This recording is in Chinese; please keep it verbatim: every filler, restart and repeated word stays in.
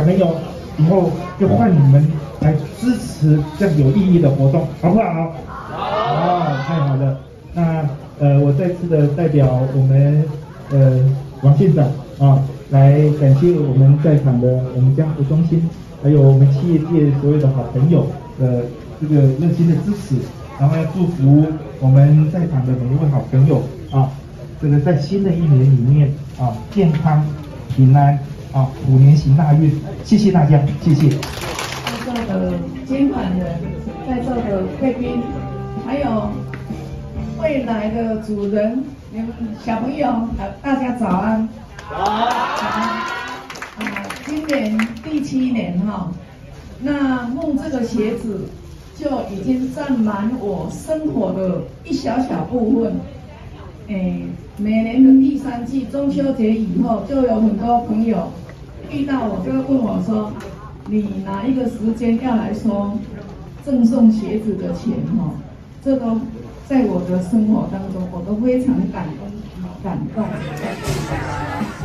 朋友以后就换你们来支持这样有意义的活动，好不好？好，太好了。那呃，我再次的代表我们呃王县长啊，来感谢我们在场的我们江湖中心，还有我们企业界所有的好朋友的这个热心的支持，然后要祝福我们在场的每一位好朋友啊，这个在新的一年里面啊，健康平安啊，虎年行大运。谢谢大家，谢谢。 在座的监管人，在座的贵宾，还有未来的主人，你们小朋友，呃，大家早安。早安。啊，今年第七年哈，那梦这个鞋子就已经占满我生活的一小小部分。诶，每年的第三季中秋节以后，就有很多朋友遇到我，就会问我说：“你哪一个时间要来收赠送鞋子的钱？”哈，这都在我的生活当中，我都非常感恩感动。